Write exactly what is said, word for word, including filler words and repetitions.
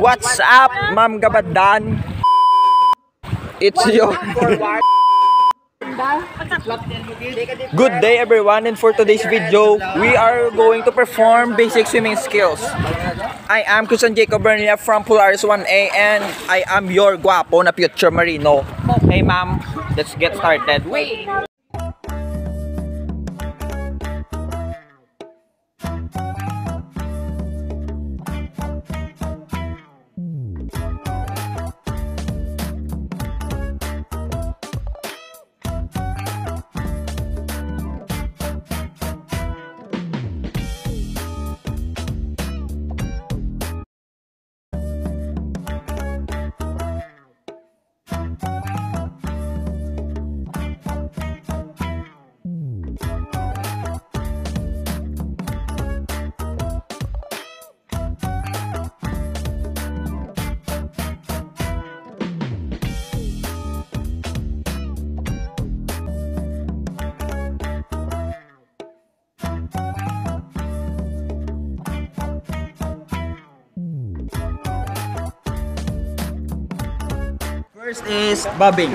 What's up, Ma'am Gabadan? It's your good day, everyone, and for today's video, we are going to perform basic swimming skills. I am Christian Jacob Jaranilla from Polaris one A, and I am your guapo na future marino. Hey, ma'am, let's get started. Wait. First is bobbing.